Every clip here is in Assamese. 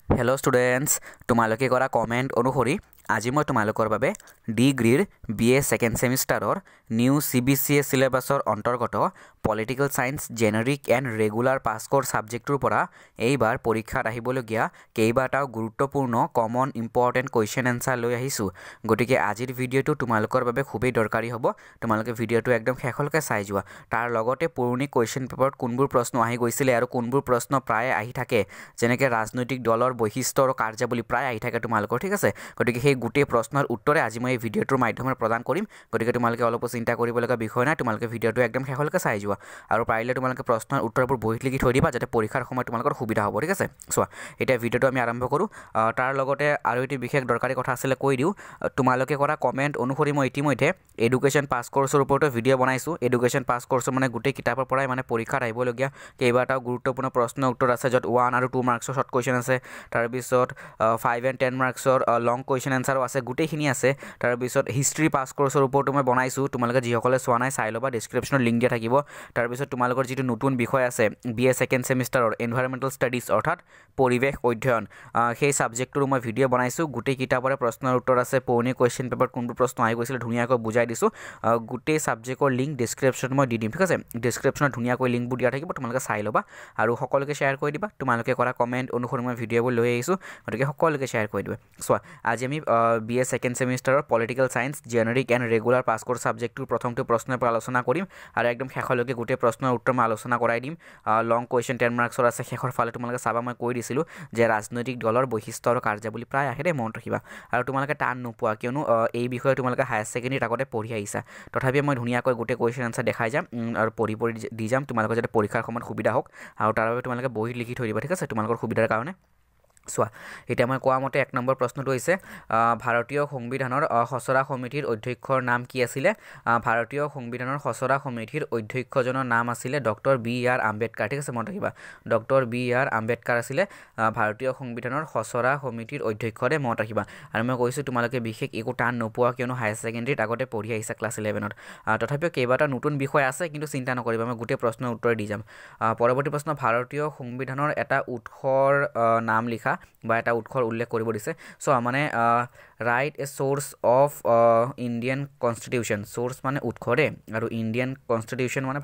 Hello students, তোমালোকে কৰা কমেন্ট অনুসৰি আজি মই তোমালোকৰ বাবে ডিগ্ৰীৰ BA সেকেন্ড সেমিষ্টাৰৰ নিউ CBCS সিলেবাসৰ অন্তৰ্গত political science generic and regular pass course সাবজেক্টৰ পৰা এইবাৰ পৰীক্ষাত আহিবলগীয়া কেইবাটাও গুৰুত্বপূৰ্ণ কমন ইম্পৰ্টেন্ট কোৱেশ্চন আনসাৰ লৈ আহিছো গতিকে আজিৰ ভিডিঅটো তোমালোকৰ বাবে খুবেই দৰকাৰী হ'ব তোমালোকে ভিডিঅটো একদম শেষলৈকে চাই যোৱা তাৰ লগতে পুৰণি কোৱেশ্চন পেপাৰত কোনবোৰ প্ৰশ্ন আহি গৈছিলে আৰু কোনবোৰ প্ৰশ্ন প্ৰায় আহি থাকে যেনেকৈ ৰাজনৈতিক দলৰ বৈশিষ্ট্য আৰু কাৰ্যাৱলী প্ৰায় আহি থাকে তোমালোকৰ ঠিক আছে গতিকে সেই গুটেই প্ৰশ্নৰ উত্তৰে আজি মই এই ভিডিঅটোৰ মাধ্যমেৰে প্ৰদান কৰিম গতিকে তোমালোকে অলপ চিন্তা কৰিব লগা বিষয় নাই তোমালোকে ভিডিঅটো একদম শেষলৈকে চাই যোৱা আৰু পাৰিলে তোমালোকে প্ৰশ্নৰ উত্তৰবোৰ বহিত লিখি থৈ দিবা যাতে পৰীক্ষাৰ সময়ত তোমালোকৰ সুবিধা হ'ব ঠিক আছে চোৱা এতিয়া ভিডিঅটো আমি আৰম্ভ কৰোঁ তাৰ লগতে আৰু এটি বিশেষ দৰকাৰী কথা আছিল কৈ দিওঁ তোমালোকে কৰা কমেন্ট অনুসৰি মই ইতিমধ্যে এডুকেশ্যন পাছ কোৰ্সৰ ওপৰত ভিডিঅ' বনাইছো এডুকেশ্যন পাছ কোৰ্সৰ মানে গুটেই কিতাপৰ পৰাই মানে পৰীক্ষাত আহিবলগীয়া কেইবাটাও গুৰুত্বপূৰ্ণ প্ৰশ্ন উত্তৰ আছে য'ত 1 আৰু 2 মাৰ্কছৰ শৰ্ট কোৱেশ্চন আছে তাৰ পিছত 5 and 10 মাৰ্কছৰ লং কোৱেশ্চন আনসাৰো আছে গুটেইখিনি আছে তাৰ পিছত হিষ্ট্ৰী পাছ কোৰ্সৰ ওপৰত মই বনাইছো তোমালোকে যিসকলে চোৱা নাই চাই লবা ডেসক্ৰিপচনত লিংক দিয়া থাকিব তাৰ পিছত তোমালোকৰ যেটো নতুন বিষয় আছে BA সেকেন্ড সেমিষ্টাৰৰ এনভাইৰনমেন্টাল ষ্টাডিজ অৰ্থাৎ পৰিৱেশ অধ্যয়ন সেই সাবজেক্টৰ মই ভিডিঅ' বনাইছো গুটেই কিতাপৰে প্ৰশ্নৰ উত্তৰ আছে পুৰণি কোৱেশ্চন পেপাৰত কোনবোৰ প্ৰশ্ন আহি গৈছিল ধুনীয়াকৈ বুজাই দিছো গুটেই সাবজেক্টৰ লিংক ডেসক্ৰিপচনত মই দি দিম ঠিক আছে ডেসক্ৰিপচনত ধুনীয়াকৈ লিংকবোৰ দিয়া থাকিব তোমালোকে চাই লবা আৰু সকলোকে শেয়াৰ কৰি দিবা তোমালোকে কৰা কমেন্ট অনুসৰি মই ভিডিঅ'বোৰ লৈ আহিছো গতিকে সকলোকে শেয়াৰ কৰি দিবা চোৱা আজি আমি BA সেকেন্ড সেমিষ্টাৰৰ political science generic and regular pass course সাবজেক্টৰ প্ৰথমটো প্ৰশ্নৰ পৰা আলোচনা কৰিম আৰু একদম শেষলৈকে গুটেই প্ৰশ্নৰ উত্তৰ মই আলোচনা কৰাই দিম লং কোৱেশ্চন 10 মাৰ্কছৰ আছে শেষৰ ফালে তোমালোকে চাবা মই কৈ দিছিলো যে ৰাজনৈতিক দলৰ বৈশিষ্ট্য আৰু কাৰ্যাৱলী প্ৰায় আহে দে মনত ৰাখিবা আৰু তোমালোকে টান নোপোৱা কিয়নো এই বিষয়ে তোমালোকে হায়াৰ সেকেন্ডাৰীত আগতে পঢ়ি আহিছা তথাপি মই ধুনীয়াকৈ গুটেই কোৱেশ্চন আনসাৰ দেখাই যাম আৰু পঢ়ি দি যাম তোমালোকৰ যাতে পৰীক্ষাৰ সময়ত সুবিধা হওক আৰু তাৰ বাবে তোমালোকে বহি লিখি থৈ দিবা ঠিক আছে তোমালোকৰ সুবিধাৰ কাৰণে চোৱা এটা মই কোৱা মতে 1 নম্বৰ প্ৰশ্নটো হৈছে ভাৰতীয় সংবিধানৰ খসৰা সমিতিৰ অধ্যক্ষৰ নাম কি আছিল ভাৰতীয় সংবিধানৰ খসৰা সমিতিৰ অধ্যক্ষজনৰ নাম আছিল ডক্টৰ BR আম্বেদকাৰ ঠিক আছে মনত ৰাখিবা ডক্টৰ BR আম্বেদকাৰ আছিল ভাৰতীয় সংবিধানৰ খসৰা সমিতিৰ অধ্যক্ষৰে মনত ৰাখিবা আৰু মই কৈছো তোমালোকে বিশেষ একো টান নোপোৱা কিয়নো হায়াৰ সেকেন্ডাৰীত আগতে পঢ়ি আহিছা ক্লাছ 11ত তথাপিও কেইবাটা নতুন বিষয় আছে কিন্তু চিন্তা নকৰিবা মই গুটেই প্ৰশ্নৰ উত্তৰ দি যাম পৰৱৰ্তী প্ৰশ্ন ভাৰতীয় সংবিধানৰ এটা উৎসৰ নাম লিখা বা এটা উৎসৰ উল্লেখ কৰিব দিছে সো মানে write a source of Indian constitution source মানে উৎসৰে আৰু ইন্ডিয়ান কনস্টিটিউশন মানে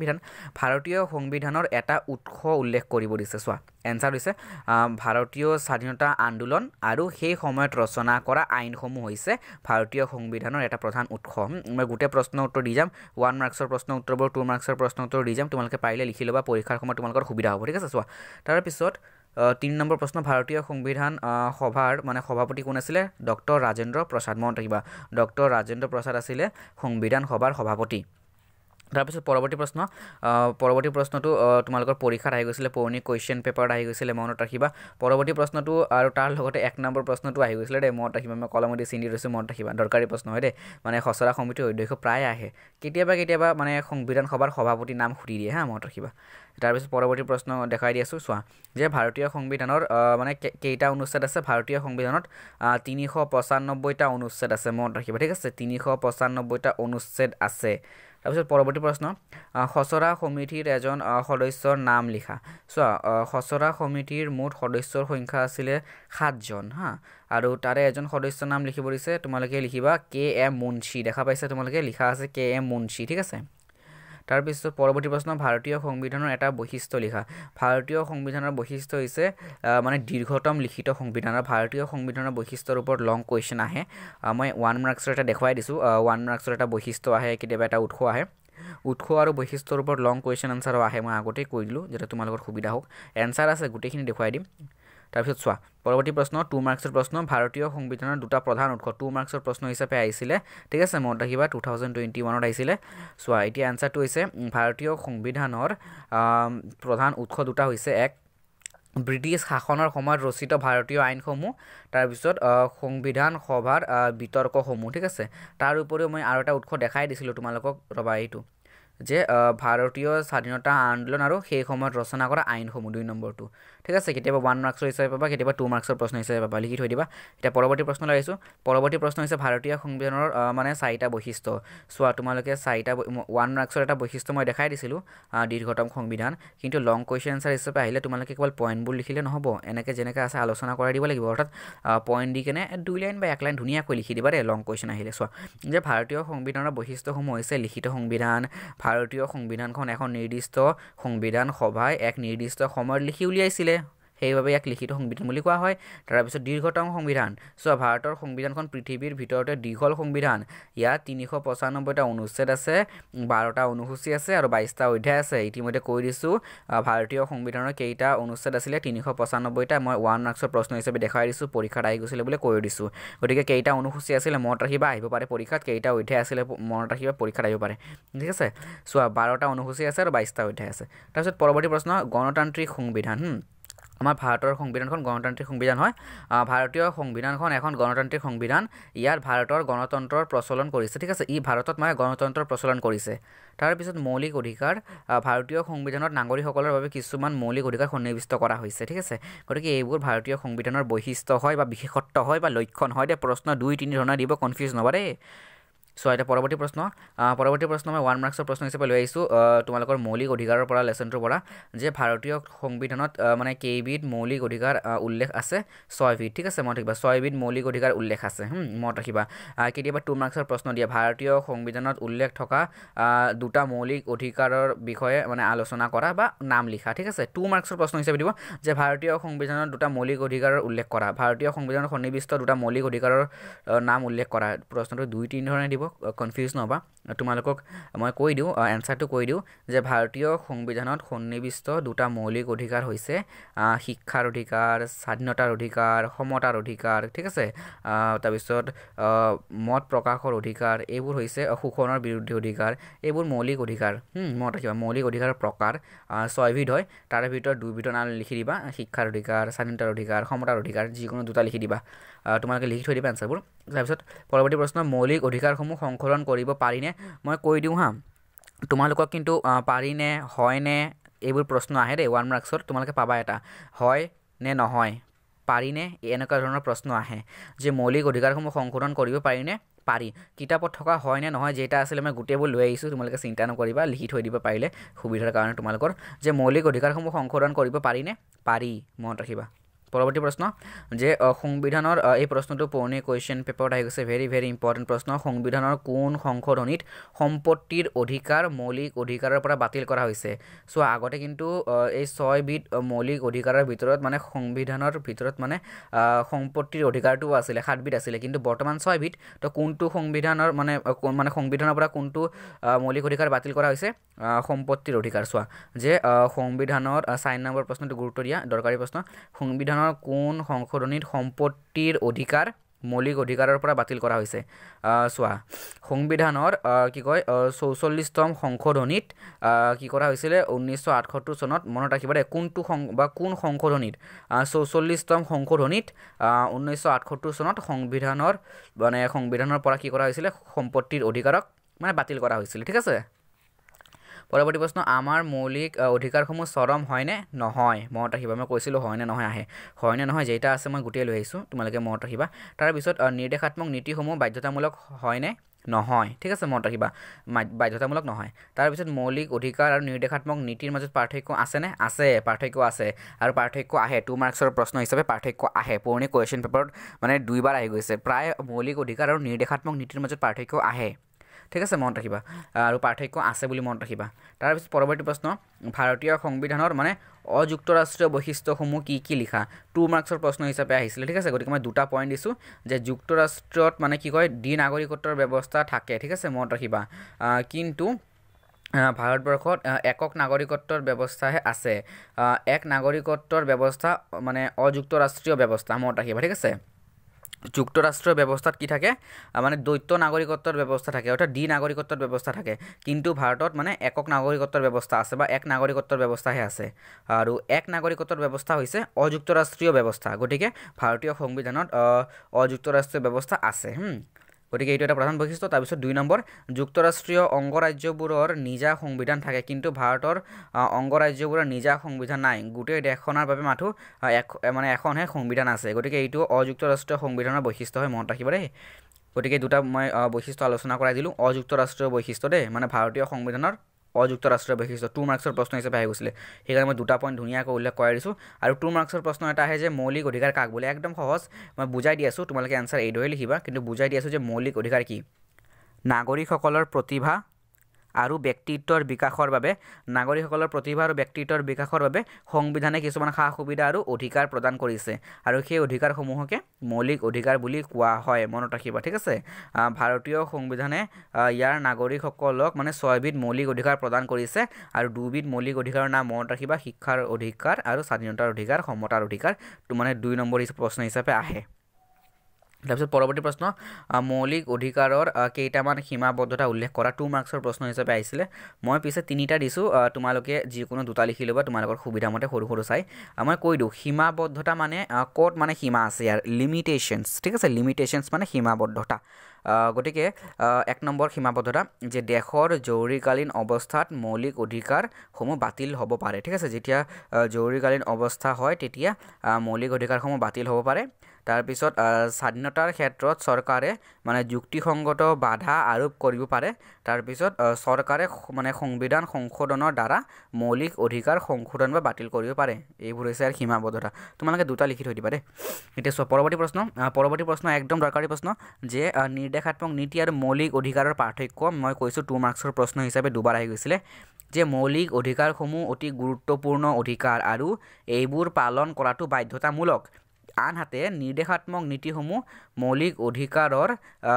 ভাৰতীয় সংবিধানৰ এটা উৎস উল্লেখ কৰিব দিছে সো এনসাৰ হৈছে ভাৰতীয় স্বাধীনতা আন্দোলন আৰু সেই সময়ত ৰচনা কৰা আইনসমূহ হৈছে ভাৰতীয় সংবিধানৰ এটা প্ৰধান উৎস মই গুটেই প্ৰশ্ন উত্তৰ দি যাম 1 মাৰ্কছৰ প্ৰশ্ন উত্তৰবোৰ 2 মাৰ্কছৰ প্ৰশ্ন উত্তৰ দি যাম তোমালোকে পাৰিলে লিখি লবা পৰীক্ষাৰ সময়ত তোমালোকৰ সুবিধা হ'ব ঠিক আছে সো তাৰ পিছত 3 নম্বৰ প্ৰশ্ন ভাৰতীয় সংবিধান সভাৰ মানে সভাপতি কোন আছিল ডক্টৰ ৰাজেন্দ্ৰ প্ৰসাদ মনত ৰাখিবা ডক্টৰ ৰাজেন্দ্ৰ প্ৰসাদ আছিল সংবিধান সভাৰ সভাপতি তাৰপিছত পৰৱৰ্তী প্ৰশ্নটো তোমালোকৰ পৰীক্ষাত আহি গৈছিল পুৰণি কোৱেশ্চন পেপাৰত আহি গৈছিল মনত ৰাখিবা পৰৱৰ্তী প্ৰশ্নটো আৰু তাৰ লগতে 1 নম্বৰ প্ৰশ্নটো আহি গৈছিল দে মনত ৰাখিবা মই কলমতে চিনি ৰৈছো মনত ৰাখিবা দৰকাৰী প্ৰশ্ন হয় দে মানে খসৰা সমিতিৰ অধ্যক্ষ প্ৰায় আহে কেতিয়াবা মানে সংবিধান সভাৰ সভাপতি নাম খুলি দিয়ে হা মনত ৰাখিবা তাৰপিছত পৰৱৰ্তী প্ৰশ্ন দেখাই দি আছো চোৱা যে ভাৰতীয় সংবিধানৰ মানে কেইটা অনুচ্ছেদ আছে ভাৰতীয় সংবিধানত 395টা অনুচ্ছেদ আছে মনত ৰাখিবা ঠিক আছে 395টা অনুচ্ছেদ আছে তাৰপিছত পৰৱৰ্তী প্ৰশ্ন খসৰা সমিতিৰ এজন সদস্যৰ নাম লিখা চোৱা খসৰা সমিতিৰ মুঠ সদস্যৰ সংখ্যা আছিল 7 জন হা আৰু তাৰে এজন সদস্যৰ নাম লিখিব দিছে তোমালোকে লিখিবা KM মুন্সি দেখা পাইছে তোমালোকে লিখা আছে KM মুন্সি ঠিক আছে তাৰ পিছত পৰৱৰ্তী প্ৰশ্ন ভাৰতীয় সংবিধানৰ এটা বৈশিষ্ট্য লিখা ভাৰতীয় সংবিধানৰ বৈশিষ্ট্য হৈছে মানে দীৰ্ঘতম লিখিত সংবিধান ভাৰতীয় সংবিধানৰ বৈশিষ্ট্যৰ ওপৰত লং কোৱেশ্চন আহে মই 1 মাৰ্কছৰ এটা দেখুৱাই দিছো 1 মাৰ্কছৰ এটা বৈশিষ্ট্য আহে কেতিয়াবা এটা উৎস আহে উৎস আৰু বৈশিষ্ট্যৰ ওপৰত লং কোৱেশ্চন আনসাৰ আহে মই আগতে কৈ দিলো যাতে তোমালোকৰ সুবিধা হওক এনসাৰ আছে গুটেইখিনি দেখুৱাই দিম তাৰপিছত চোৱা পৰৱৰ্তী প্ৰশ্ন 2 মাৰ্কছৰ প্ৰশ্ন ভাৰতীয় সংবিধানৰ দুটা প্ৰধান উৎস 2 মাৰ্কছৰ প্ৰশ্ন হিচাপে আহিছিল ঠিক আছে মনত ৰাখিবা 2021ত আহিছিল চোৱা এতিয়া আনসাৰটো হৈছে ভাৰতীয় সংবিধানৰ প্ৰধান উৎস দুটা হৈছে এক ব্ৰিটিছ শাসনৰ সময়ত ৰচিত ভাৰতীয় আইনসমূহ তাৰ পিছত সংবিধান সভাৰ বিতৰ্কসমূহ ঠিক আছে তাৰ উপৰিও মই আৰু এটা উৎস দেখাই দিছিলো তোমালোকক ৰবা এইটো যে ভাৰতীয় স্বাধীনতা আন্দোলন আৰু সেই সময়ত ৰচনা কৰা আইনসমূহ 2 নম্বৰটো ঠিক আছে কেতিয়াবা 1 মাৰ্কছৰ হিচাপে পাবা কেতিয়াবা 2 মাৰ্কছৰ প্ৰশ্ন হিচাপে পাবা লিখি থৈ দিবা এটা পৰৱৰ্তী প্ৰশ্ন লাইছো পৰৱৰ্তী প্ৰশ্ন হৈছে ভাৰতীয় সংবিধানৰ মানে 4টা বৈশিষ্ট্য সোৱা তোমালোকে 4টা 1 মাৰ্কছৰ এটা বৈশিষ্ট্য মই দেখাই দিছিলো দীৰ্ঘতম সংবিধান কিন্তু লং কোৱেশ্চন আনসাৰ হিচাপে আহিলে তোমালোকে কেৱল পইণ্টবোৰ লিখিলে নহব এনেকে যেনেকৈ আছে আলোচনা কৰাই দিব লাগিব অৰ্থাৎ পইণ্ট দি কেনে 2 লাইন বা 1 লাইন ধুনীয়াকৈ লিখি দিবা ৰে লং কোৱেশ্চন আহিলে সোৱা যে ভাৰতীয় সংবিধানৰ বৈশিষ্ট্যসমূহ হৈছে লিখিত সংবিধান ভাৰতীয় সংবিধানখন এখন নিৰ্দিষ্ট সংবিধান সভাই এক নিৰ্দিষ্ট সময়ত লিখি উলিয়াইছিলে সেইভাবে এক লিখিত সংবিধান বুলি কোৱা হয় তাৰ পিছত দীৰ্ঘতম সংবিধান সো ভাৰতৰ সংবিধানখন পৃথিৱীৰ ভিতৰতে দীঘল সংবিধান ইয়াত 395টা অনুচ্ছেদ আছে 12টা অনুসূচী আছে আৰু 22টা অধ্যায় আছে ইতিমধ্যে কৈ দিছো ভাৰতীয় সংবিধানৰ কেইটা অনুচ্ছেদ আছিল 395টা মই 1 মাৰ্কছৰ প্ৰশ্ন হিচাপে দেখাই দিছো পৰীক্ষাত আহি গৈছিল বুলি কৈ দিছো গতিকে কেইটা অনুসূচী আছিল মনত ৰাখিবা আহিব পাৰে পৰীক্ষাত কেইটা অধ্যায় আছিল মনত ৰাখিবা পৰীক্ষাত আহিব পাৰে ঠিক আছে সো 12টা অনুসূচী আছে আৰু 22টা অধ্যায় আছে তাৰ পিছত পৰৱৰ্তী প্ৰশ্ন গণতান্ত্ৰিক সংবিধান আমাৰ ভাৰতৰ সংবিধানখন গণতান্ত্ৰিক সংবিধান হয় ভাৰতীয় সংবিধানখন এখন গণতান্ত্ৰিক সংবিধান ইয়াত ভাৰতৰ গণতন্ত্ৰৰ প্ৰচলন কৰিছে ঠিক আছে ই ভাৰতত মানে গণতন্ত্ৰৰ প্ৰচলন কৰিছে তাৰ পিছত মৌলিক অধিকাৰ ভাৰতীয় সংবিধানত নাগৰিকসকলৰ বাবে কিছুমান মৌলিক অধিকাৰ সন্নিৱিষ্ট কৰা হৈছে ঠিক আছে গতিকে এইবোৰ ভাৰতীয় সংবিধানৰ বৈশিষ্ট্য হয় বা বিশেষত্ব হয় বা লক্ষণ হয় দে প্ৰশ্ন 2-3 ধৰণৰ দিব কনফিউজ নবাৰে সো এটা পৰৱৰ্তী প্ৰশ্ন মই 1 মাৰ্কছৰ প্ৰশ্ন হিচাপে লৈ আহিছো তোমালোকৰ মৌলিক অধিকাৰৰ পৰা লেসনটোৰ পৰা যে ভাৰতীয় সংবিধানত মানে কেইবিধ মৌলিক অধিকাৰ উল্লেখ আছে 6 বিধ ঠিক আছে মনত ৰাখিবা 6 বিধ মৌলিক অধিকাৰ উল্লেখ আছে মনত ৰাখিবা কেতিয়াবা 2 মাৰ্কছৰ প্ৰশ্ন দিয়া ভাৰতীয় সংবিধানত উল্লেখ থকা দুটা মৌলিক অধিকাৰৰ বিষয়ে মানে আলোচনা কৰা বা নাম লিখা ঠিক আছে 2 মাৰ্কছৰ প্ৰশ্ন হিচাপে দিব যে ভাৰতীয় সংবিধানত দুটা মৌলিক অধিকাৰৰ উল্লেখ কৰা ভাৰতীয় সংবিধানত সন্নিৱিষ্ট দুটা মৌলিক অধিকাৰৰ নাম উল্লেখ কৰা প্ৰশ্নটো 2-3 ধৰণে দিব কনফিউজ নবা তোমালোকক মই কৈ দিও এনসাৰটো কৈ দিও যে ভাৰতীয় সংবিধানত সন্নিৱিষ্ট দুটা মৌলিক অধিকাৰ হৈছে শিক্ষাৰ অধিকাৰ স্বাধীনতাৰ অধিকাৰ সমতাৰ অধিকাৰ ঠিক আছে তাৰ পিছত মত প্ৰকাশৰ অধিকাৰ এইবোৰ হৈছে শোষণৰ বিৰুদ্ধে অধিকাৰ এইবোৰ মৌলিক অধিকাৰ মত ৰাখিবা মৌলিক অধিকাৰৰ প্ৰকাৰ 6 বিধ হয় তাৰ ভিতৰত 2 বিধৰ নাম লিখি দিবা শিক্ষাৰ অধিকাৰ স্বাধীনতাৰ অধিকাৰ সমতাৰ অধিকাৰ যিকোনো দুটা লিখি দিবা তোমালোকে লিখি থৈ দিবা এনসাৰবোৰ তাৰ পিছত পৰৱৰ্তী প্ৰশ্ন মৌলিক অধিকাৰসমূহ সংশোধন কৰিব পাৰিনে মই কৈ দিও হা তোমালোকক কিন্তু পাৰিনে হয়নে এইবোৰ প্ৰশ্ন আহে দে 1 মাৰ্কছৰ তোমালোকে পাবা এটা হয় নে নহয় পাৰিনে এনেকুৱা ধৰণৰ প্ৰশ্ন আহে যে মৌলিক অধিকাৰসমূহ সংশোধন কৰিব পাৰিনে পাৰি কিতাপত থকা হয় নে নহয় যেটা আছিল মই গুটেবোৰ লৈ আহিছো তোমালোকে চিন্তা নকৰিবা লিখি থৈ দিবা পাৰিলে সুবিধাৰ কাৰণে তোমালোকৰ যে মৌলিক অধিকাৰসমূহ সংশোধন কৰিব পাৰিনে পাৰি মনত ৰাখিবা পৰৱৰ্তী প্ৰশ্ন যে সংবিধানৰ এই প্ৰশ্নটো পুৰণি কোৱেশ্চন পেপাৰত আহি গৈছে ভেৰি ইম্পৰ্টেন্ট প্ৰশ্ন সংবিধানৰ কোন সংশোধনীত সম্পত্তিৰ অধিকাৰ মৌলিক অধিকাৰৰ পৰা বাতিল কৰা হৈছে সো আগতে কিন্তু এই 6 বিধ মৌলিক অধিকাৰৰ ভিতৰত মানে সংবিধানৰ ভিতৰত মানে সম্পত্তিৰ অধিকাৰটো আছিল 7 বিধ আছিল কিন্তু বৰ্তমান 6 বিধ তো কোনটো সংবিধানৰ মানে সংবিধানৰ পৰা কোনটো মৌলিক অধিকাৰ বাতিল কৰা হৈছে সম্পত্তিৰ অধিকাৰ সোৱা যে সংবিধানৰ 4 নম্বৰ প্ৰশ্নটো গুৰুত্ব দিয়া দৰকাৰী প্ৰশ্ন সংবিধানৰ কোন সংশোধনীত সম্পত্তিৰ অধিকাৰ মৌলিক অধিকাৰৰ পৰা বাতিল কৰা হৈছে সোৱা সংবিধানৰ কি কয় 44তম সংশোধনীত কি কৰা হৈছিল 1978 চনত মনত ৰাখিবা কোনটো বা কোন সংশোধনীত 44তম সংশোধনীত 1978 চনত সংবিধানৰ পৰা কি কৰা হৈছিল সম্পত্তিৰ অধিকাৰক মানে বাতিল কৰা হৈছিল ঠিক আছে পৰৱৰ্তী প্ৰশ্ন আমাৰ মৌলিক অধিকাৰসমূহ চৰম হয় নে নহয় মনত ৰাখিবা মই কৈছিলো হয় নে নহয় আহে হয় নে নহয় যেটা আছে মই গুটেই লৈ আহিছো তোমালোকে মনত ৰাখিবা তাৰ পিছত নিৰ্দেশাত্মক নীতিসমূহ বাধ্যতামূলক হয় নে নহয় ঠিক আছে মনত ৰাখিবা বাধ্যতামূলক নহয় তাৰ পিছত মৌলিক অধিকাৰ আৰু নিৰ্দেশাত্মক নীতিৰ মাজত পাৰ্থক্য আছে নে আছে পাৰ্থক্য আছে আৰু পাৰ্থক্য আহে 2 মাৰ্কছৰ প্ৰশ্ন হিচাপে পাৰ্থক্য আহে পুৰণি কোৱেশ্চন পেপাৰত মানে দুইবাৰ আহি গৈছে প্ৰায় মৌলিক অধিকাৰ আৰু নিৰ্দেশাত্মক নীতিৰ মাজত পাৰ্থক্য আহে ঠিক আছে মনত ৰাখিবা আৰু পাৰ্থক্য আছে বুলি মনত ৰাখিবা তাৰ পিছত পৰৱৰ্তী প্ৰশ্ন ভাৰতীয় সংবিধানৰ মানে অযুক্তৰাষ্ট্ৰীয় বৈশিষ্ট্যসমূহ কি লিখা 2 মাৰ্কছৰ প্ৰশ্ন হিচাপে আহিছিল ঠিক আছে গতিকে মই দুটা পইণ্ট দিছো যে যুক্তৰাষ্ট্ৰত মানে কি কয় দ্বি নাগৰিকত্বৰ ব্যৱস্থা থাকে ঠিক আছে মনত ৰাখিবা কিন্তু ভাৰতবৰ্ষত একক নাগৰিকত্বৰ ব্যৱস্থাহে আছে এক নাগৰিকত্বৰ ব্যৱস্থা মানে অযুক্তৰাষ্ট্ৰীয় ব্যৱস্থা মনত ৰাখিবা ঠিক আছে যুক্তৰাষ্ট্ৰীয় ব্যৱস্থাত কি থাকে মানে দ্বৈত নাগৰিকত্বৰ ব্যৱস্থা থাকে অৰ্থাৎ দ্বি নাগৰিকত্বৰ ব্যৱস্থা থাকে কিন্তু ভাৰতত মানে একক নাগৰিকত্বৰ ব্যৱস্থা আছে বা এক নাগৰিকত্বৰ ব্যৱস্থাহে আছে আৰু এক নাগৰিকত্বৰ ব্যৱস্থা হৈছে অযুক্তৰাষ্ট্ৰীয় ব্যৱস্থা গতিকে ভাৰতীয় সংবিধানত অযুক্তৰাষ্ট্ৰীয় ব্যৱস্থা আছে গতিকে এইটো এটা প্ৰধান বৈশিষ্ট্য তাৰপিছত 2 নম্বৰ যুক্তৰাষ্ট্ৰীয় অংগৰাজ্যবোৰৰ নিজা সংবিধান থাকে কিন্তু ভাৰতৰ অংগৰাজ্যবোৰৰ নিজা সংবিধান নাই গোটেই দেশখনৰ বাবে মাথো মানে এখনহে সংবিধান আছে গতিকে এইটো অযুক্তৰাষ্ট্ৰীয় সংবিধানৰ বৈশিষ্ট্য হয় মনত ৰাখিব দেই গতিকে দুটা মই বৈশিষ্ট্য আলোচনা কৰাই দিলোঁ অযুক্তৰাষ্ট্ৰীয় বৈশিষ্ট্য দেই মানে ভাৰতীয় সংবিধানৰ অযুক্তৰাষ্ট্ৰীয় বৈশিষ্ট্য 2 মাৰ্কছৰ প্ৰশ্ন হিচাপে আহি গৈছিলে সেইকাৰণে মই দুটা পইণ্ট ধুনীয়াকৈ উল্লেখ কৰাই দিছোঁ আৰু 2 মাৰ্কছৰ প্ৰশ্ন এটা আহে যে মৌলিক অধিকাৰ কাক বোলে একদম সহজ মই বুজাই দি আছোঁ তোমালোকে এনসাৰ এইদৰে লিখিবা কিন্তু বুজাই দি আছোঁ যে মৌলিক অধিকাৰ কি নাগৰিকসকলৰ প্ৰতিভা আৰু ব্যক্তিত্বৰ বিকাশৰ বাবে নাগৰিকসকলৰ প্ৰতিভা আৰু ব্যক্তিত্বৰ বিকাশৰ বাবে সংবিধানে কিছুমান সা সুবিধা আৰু অধিকাৰ প্ৰদান কৰিছে আৰু সেই অধিকাৰসমূহকে মৌলিক অধিকাৰ বুলি কোৱা হয় মনত ৰাখিবা ঠিক আছে ভাৰতীয় সংবিধানে ইয়াৰ নাগৰিকসকলক মানে 6 বিধ মৌলিক অধিকাৰ প্ৰদান কৰিছে আৰু 2 বিধ মৌলিক অধিকাৰৰ নাম মনত ৰাখিবা শিক্ষাৰ অধিকাৰ আৰু স্বাধীনতাৰ অধিকাৰ সমতাৰ অধিকাৰ তো মানে 2 নম্বৰ প্ৰশ্ন হিচাপে আহে তাৰপিছত পৰৱৰ্তী প্ৰশ্ন মৌলিক অধিকাৰৰ কেইটামান সীমাবদ্ধতা উল্লেখ কৰা 2 মাৰ্কছৰ প্ৰশ্ন হিচাপে আহিছিলে মই পিছে তিনিটা দিছোঁ তোমালোকে যিকোনো দুটা লিখি ল'বা তোমালোকৰ সুবিধা মতে সৰু সৰু চাই মই কৈ দিওঁ সীমাবদ্ধতা মানে ক'ত মানে সীমা আছে ইয়াৰ লিমিটেশনছ ঠিক আছে লিমিটেশনছ মানে সীমাবদ্ধতা গতিকে 1 নম্বৰ সীমাবদ্ধতা যে দেশৰ জৰুৰীকালীন অৱস্থাত মৌলিক অধিকাৰসমূহ বাতিল হ'ব পাৰে ঠিক আছে যেতিয়া জৰুৰীকালীন অৱস্থা হয় তেতিয়া মৌলিক অধিকাৰসমূহ বাতিল হ'ব পাৰে তাৰপিছত স্বাধীনতাৰ ক্ষেত্ৰত চৰকাৰে মানে যুক্তিসংগত বাধা আৰোপ কৰিব পাৰে তাৰপিছত চৰকাৰে মানে সংবিধান সংশোধনৰ দ্বাৰা মৌলিক অধিকাৰ সংশোধন বা বাতিল কৰিব পাৰে এইবোৰ হৈছে সীমাবদ্ধতা তোমালোকে দুটা লিখি থৈ দিবা দেই এতিয়া পৰৱৰ্তী প্ৰশ্ন একদম দৰকাৰী প্ৰশ্ন যে নিৰ্দেশাত্মক নীতি আৰু মৌলিক অধিকাৰৰ পাৰ্থক্য মই কৈছোঁ 2 মাৰ্কছৰ প্ৰশ্ন হিচাপে দুবাৰ আহি গৈছিলে যে মৌলিক অধিকাৰসমূহ অতি গুৰুত্বপূৰ্ণ অধিকাৰ আৰু এইবোৰ পালন কৰাটো বাধ্যতামূলক আনহাতে নিৰ্দেশাত্মক নীতিসমূহ মৌলিক অধিকাৰৰ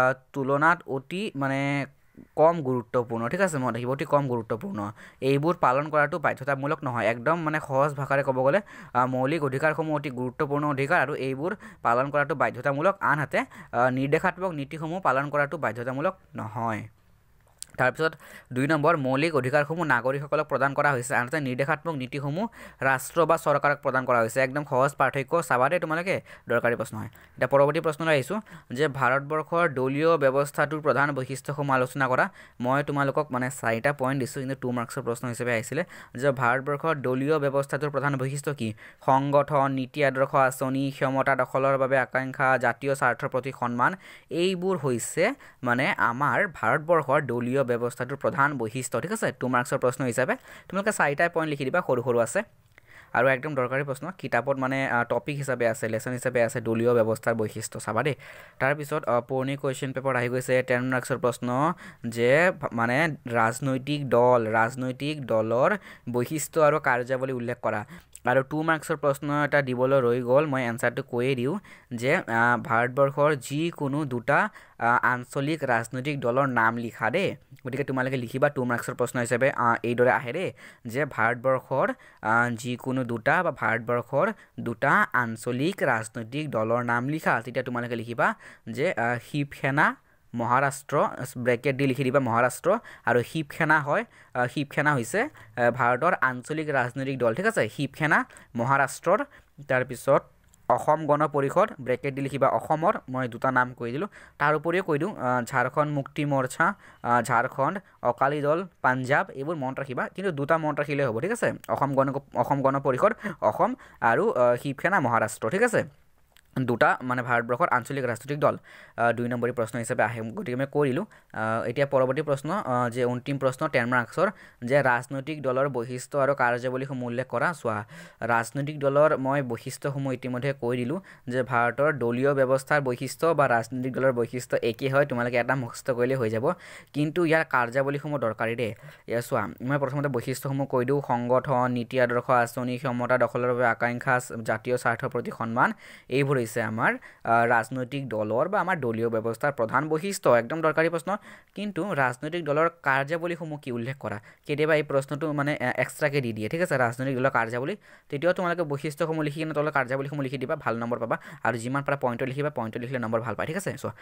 তুলনাত অতি মানে কম গুৰুত্বপূৰ্ণ ঠিক আছে মনত ৰাখিব অতি কম গুৰুত্বপূৰ্ণ এইবোৰ পালন কৰাটো বাধ্যতামূলক নহয় একদম মানে সহজ ভাষাৰে ক'ব গ'লে মৌলিক অধিকাৰসমূহ অতি গুৰুত্বপূৰ্ণ অধিকাৰ আৰু এইবোৰ পালন কৰাটো বাধ্যতামূলক আনহাতে নিৰ্দেশাত্মক নীতিসমূহ পালন কৰাটো বাধ্যতামূলক নহয় তাৰপিছত 2 নম্বৰ মৌলিক অধিকাৰসমূহ নাগৰিকসকলক প্ৰদান কৰা হৈছে আনহাতে নিৰ্দেশাত্মক নীতিসমূহ ৰাষ্ট্ৰ বা চৰকাৰক প্ৰদান কৰা হৈছে একদম সহজ পাৰ্থক্য চাবা দেই তোমালোকে দৰকাৰী প্ৰশ্ন হয় এতিয়া পৰৱৰ্তী প্ৰশ্নলৈ আহিছোঁ যে ভাৰতবৰ্ষৰ দলীয় ব্যৱস্থাটোৰ প্ৰধান বৈশিষ্ট্যসমূহ আলোচনা কৰা মই তোমালোকক মানে 4টা পইণ্ট দিছোঁ কিন্তু 2 মাৰ্কছৰ প্ৰশ্ন হিচাপে আহিছিলে যে ভাৰতবৰ্ষৰ দলীয় ব্যৱস্থাটোৰ প্ৰধান বৈশিষ্ট্য কি সংগঠন নীতি আদৰ্শ আঁচনি ক্ষমতা দখলৰ বাবে আকাংক্ষা জাতীয় স্বাৰ্থৰ প্ৰতি সন্মান এইবোৰ হৈছে মানে আমাৰ ভাৰতবৰ্ষৰ দলীয় ব্যৱস্থাটোৰ প্ৰধান বৈশিষ্ট্য ঠিক আছে 2 মাৰ্কছৰ প্ৰশ্ন হিচাপে তোমালোকে 4টা পইণ্ট লিখি দিবা সৰু সৰু আছে আৰু একদম দৰকাৰী প্ৰশ্ন কিতাপত মানে টপিক হিচাপে আছে লেসন হিচাপে আছে দলীয় ব্যৱস্থাৰ বৈশিষ্ট্য চাবা দেই তাৰপিছত পুৰণি কুৱেশ্যন পেপাৰ আহি গৈছে 10 মাৰ্কছৰ প্ৰশ্ন যে মানে ৰাজনৈতিক দলৰ বৈশিষ্ট্য আৰু কাৰ্যাৱলী উল্লেখ কৰা আৰু 2 মাৰ্কছৰ প্ৰশ্ন এটা দিবলৈ ৰৈ গ'ল মই এনসাৰটো কৈয়ে দিওঁ যে ভাৰতবৰ্ষৰ যিকোনো দুটা আঞ্চলিক ৰাজনৈতিক দলৰ নাম লিখা দেই গতিকে তোমালোকে লিখিবা 2 মাৰ্কছৰ প্ৰশ্ন হিচাপে এইদৰে আহে দেই যে ভাৰতবৰ্ষৰ যিকোনো দুটা বা ভাৰতবৰ্ষৰ দুটা আঞ্চলিক ৰাজনৈতিক দলৰ নাম লিখা তেতিয়া তোমালোকে লিখিবা যে শিৱসেনা মহাৰাষ্ট্ৰ ব্ৰেকেট দি লিখি দিবা মহাৰাষ্ট্ৰ আৰু শিৱসেনা হৈছে ভাৰতৰ আঞ্চলিক ৰাজনৈতিক দল ঠিক আছে শিৱসেনা মহাৰাষ্ট্ৰৰ তাৰপিছত অসম গণ পৰিষদ ব্ৰেকেট দি লিখিবা অসমৰ মই দুটা নাম কৈ দিলোঁ তাৰ উপৰিও কৈ দিওঁ ঝাৰখণ্ড মুক্তি মৰ্চা ঝাৰখণ্ড অকালি দল পাঞ্জাব এইবোৰ মনত ৰাখিবা কিন্তু দুটা মনত ৰাখিলে হ'ব ঠিক আছে অসম গণ পৰিষদ অসম আৰু শিৱসেনা মহাৰাষ্ট্ৰ ঠিক আছে দুটা মানে ভাৰতবৰ্ষৰ আঞ্চলিক ৰাজনৈতিক দল 2 নম্বৰী প্ৰশ্ন হিচাপে আহে গতিকে মই কৰিলোঁ এতিয়া পৰৱৰ্তী প্ৰশ্ন যে অন্তিম প্ৰশ্ন 10 মাৰ্কছৰ যে ৰাজনৈতিক দলৰ বৈশিষ্ট্য আৰু কাৰ্যাৱলীসমূহ উল্লেখ কৰা চোৱা ৰাজনৈতিক দলৰ মই বৈশিষ্ট্যসমূহ ইতিমধ্যে কৈ দিলোঁ যে ভাৰতৰ দলীয় ব্যৱস্থাৰ বৈশিষ্ট্য বা ৰাজনৈতিক দলৰ বৈশিষ্ট্য একেই হয় তোমালোকে এটা মুখস্থ কৰিলে হৈ যাব কিন্তু ইয়াৰ কাৰ্যাৱলীসমূহ দৰকাৰী দেই এয়া চোৱা মই প্ৰথমতে বৈশিষ্ট্যসমূহ কৈ দিওঁ সংগঠন নীতি আদৰ্শ আঁচনি ক্ষমতা দখলৰ বাবে আকাংক্ষা জাতীয় স্বাৰ্থৰ প্ৰতি সন্মান এইবোৰ আমাৰ ৰাজনৈতিক দলৰ বা আমাৰ দলীয় ব্যৱস্থাৰ প্ৰধান বৈশিষ্ট্য একদম দৰকাৰী প্ৰশ্ন কিন্তু ৰাজনৈতিক দলৰ কাৰ্যাৱলীসমূহ কি উল্লেখ কৰা কেতিয়াবা এই প্ৰশ্নটো মানে এক্সট্ৰাকে দি দিয়ে ঠিক আছে ৰাজনৈতিক দলৰ কাৰ্যাৱলী তেতিয়াও তোমালোকে বৈশিষ্ট্যসমূহ লিখি কিনে তলৰ কাৰ্যাৱলীসমূহ লিখি দিবা ভাল নম্বৰ পাবা আৰু যিমান পাৰা পইণ্টত লিখিবা পইণ্টত লিখিলে নম্বৰ ভাল পায় ঠিক আছে চ'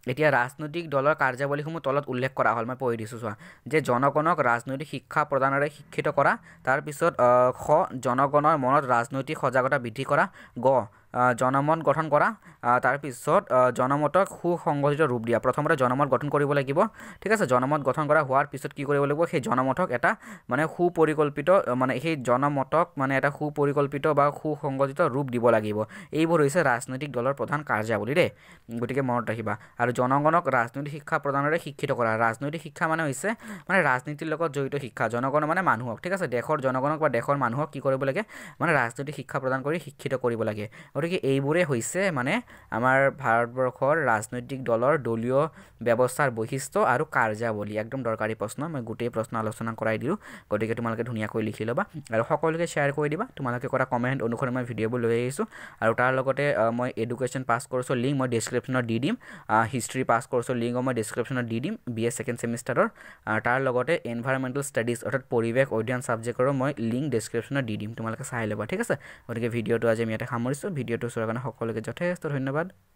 এতিয়া ৰাজনৈতিক দলৰ কাৰ্যাৱলীসমূহ তলত উল্লেখ কৰা হ'ল মই পঢ়ি দিছোঁ চোৱা যে জনগণক ৰাজনৈতিক শিক্ষা প্ৰদানেৰে শিক্ষিত কৰা তাৰ পিছত খ জনগণৰ মনত ৰাজনৈতিক সজাগতা বৃদ্ধি কৰা গ জনমত গঠন কৰা তাৰ পিছত জনমতক সুসংগঠিত ৰূপ দিয়া প্ৰথমতে জনমত গঠন কৰিব লাগিব ঠিক আছে জনমত গঠন কৰা হোৱাৰ পিছত কি কৰিব লাগিব সেই জনমতক এটা মানে সুপৰিকল্পিত মানে সেই জনমতক মানে এটা সুপৰিকল্পিত বা সুসংগঠিত ৰূপ দিব লাগিব এইবোৰ হৈছে ৰাজনৈতিক দলৰ প্ৰধান কাৰ্যাৱলী দেই গতিকে মনত ৰাখিবা আৰু জনগণক ৰাজনৈতিক শিক্ষা প্ৰদানেৰে শিক্ষিত কৰা ৰাজনৈতিক শিক্ষা মানে হৈছে মানে ৰাজনীতিৰ লগত জড়িত শিক্ষা জনগণ মানে মানুহক ঠিক আছে দেশৰ জনগণক বা দেশৰ মানুহক কি কৰিব লাগে মানে ৰাজনৈতিক শিক্ষা প্ৰদান কৰি শিক্ষিত কৰিব লাগে গতিকে এইবোৰে হৈছে মানে আমাৰ ভাৰতবৰ্ষৰ ৰাজনৈতিক দলৰ দলীয় ব্যৱস্থাৰ বৈশিষ্ট্য আৰু কাৰ্যাৱলী একদম দৰকাৰী প্ৰশ্ন মই গোটেই প্ৰশ্ন আলোচনা কৰাই দিলোঁ গতিকে তোমালোকে ধুনীয়াকৈ লিখি ল'বা আৰু সকলোকে শ্বেয়াৰ কৰি দিবা তোমালোকে কৰা কমেণ্ট অনুসৰি মই ভিডিঅ'বোৰ লৈ আহিছোঁ আৰু তাৰ লগতে মই এডুকেশ্যন পাছ কৰ্চৰ লিংক মই ডেছক্ৰিপশ্যনত দি দিম হিষ্ট্ৰী পাছ কৰ্চৰ লিংকো মই ডেছক্ৰিপশ্যনত দি দিম BA ছেকেণ্ড ছেমিষ্টাৰৰ তাৰ লগতে এনভাইৰমেণ্টেল ষ্টাডিজ অৰ্থাৎ পৰিৱেশ অধ্যয়ন ছাবজেক্টৰো মই লিংক ডেছক্ৰিপশ্যনত দি দিম তোমালোকে চাই ল'বা ঠিক আছে গতিকে ভিডিঅ'টো আজি আমি ইয়াতে সামৰিছোঁ ভিডিঅ'টো চোৱাৰ কাৰণে সকলোকে যথেষ্ট ধন্যবাদ